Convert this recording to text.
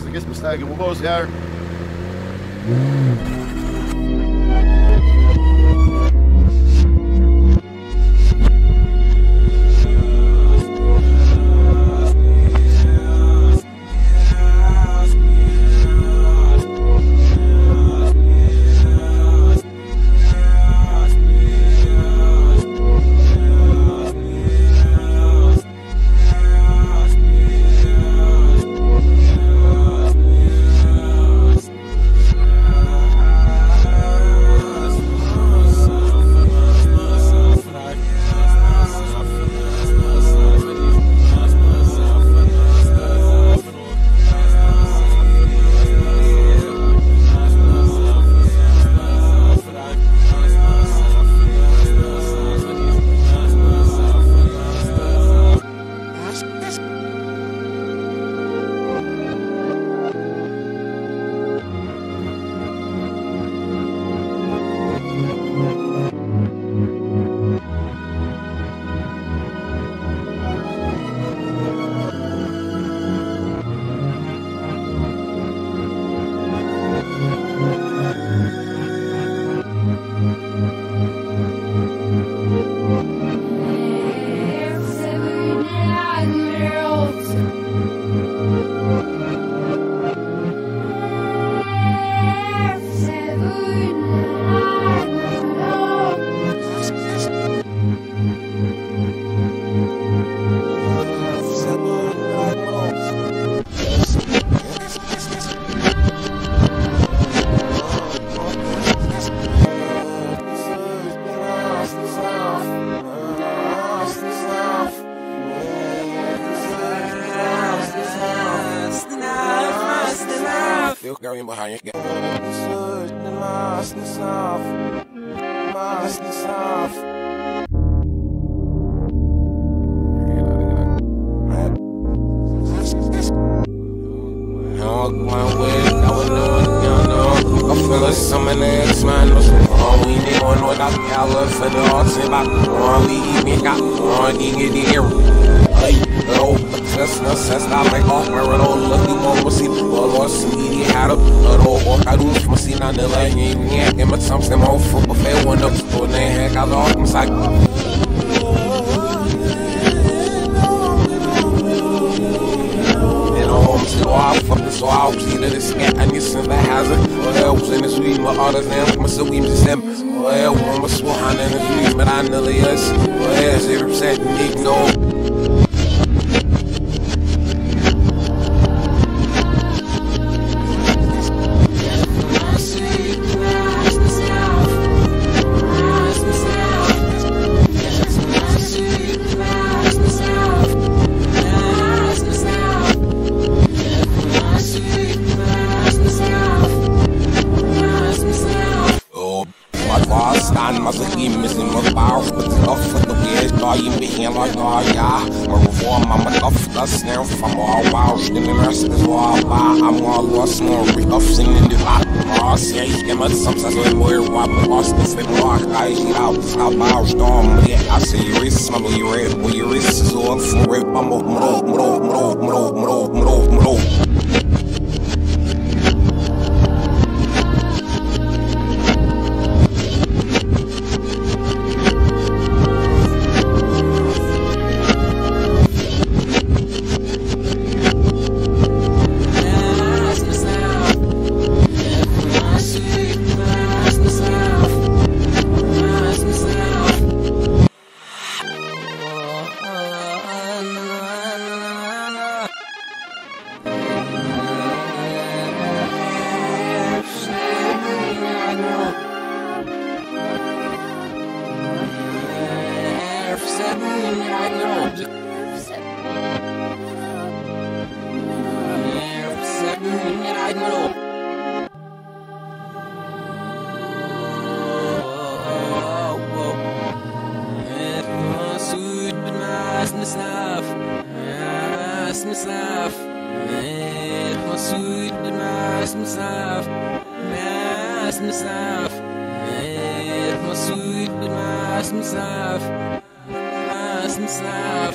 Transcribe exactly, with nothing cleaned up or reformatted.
vergiss me sterke Wobos here. Going behind you. Some ass man, no some we need on what I love for the arts and back on we even got on you get the hero. Hey, oh, that's no sense not like off my road lucky one was see the ball see had up or I do from see na the line yeah and but some some off for fair one up so they heck I lost them side. So I'll fuck the so I'll see that it's scat and it's in the hazard. Or else in the sweet, my others now, my so we just them. Or else, I'm a swan in the sweet, but I know the us. Or else, they're upset and ignore. Stand mas aqui mesmo no bar, off the weird guy in behind like oh yeah, or reform I'm off the snare from all wow, then the rest is all I'm all lost more off in the back. Oh, say him at some sense of where what lost the flip rock I see out out bar storm yeah I say you is some of you read when you is so for it bumble mo mo mo mo mo mo mo. Some stuff.